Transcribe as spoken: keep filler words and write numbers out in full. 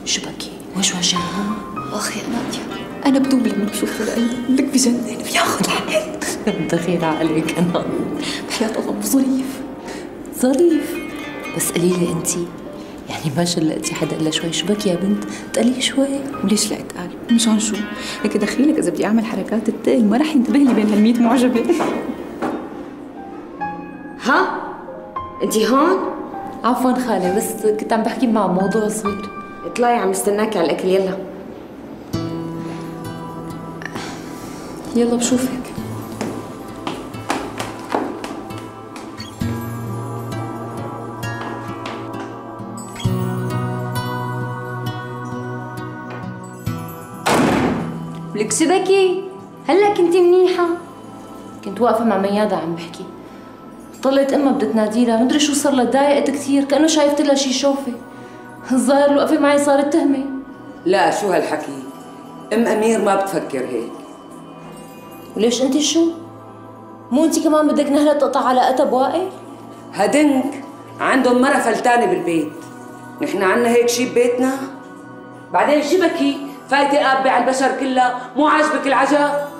شبكي وش وجعها؟ اخي يا نادية انا بدوب لما بشوفه لقلبي لك بجنن بياخذ حقي. دخيل عليك انا بحياة الله ظريف ظريف. بس قولي لي انت يعني ما شلقتي حدا الا شوي؟ شبكي يا بنت تقلي شوي. وليش لا اتقال؟ مشان شو؟ لك دخيلك اذا بدي اعمل حركات التقل ما رح ينتبه لي بين هالميت معجبه. ها انت هون؟ عفوا خالي بس كنت عم بحكي مع موضوع صغير. اطلعي عم استناكي على الاكل يلا. يلا بشوفك. لك شبكي هلا كنتي منيحة؟ كنت واقفة مع ميادة عم بحكي، طلعت امها بدها تناديلها، مدري شو صار لها، تضايقت كثير كأنه شايفت لها شي شوفة. الظاهر الوقفة معي صارت تهمة. لا شو هالحكي؟ ام امير ما بتفكر هيك. وليش انت شو؟ مو انت كمان بدك نهلة تقطع علاقتها بوائل؟ هدنك عندهم مرة فلتانة بالبيت، نحن عنا هيك شي ببيتنا؟ بعدين شبكي فايتة قابة على البشر كلها، مو عاجبك العجب؟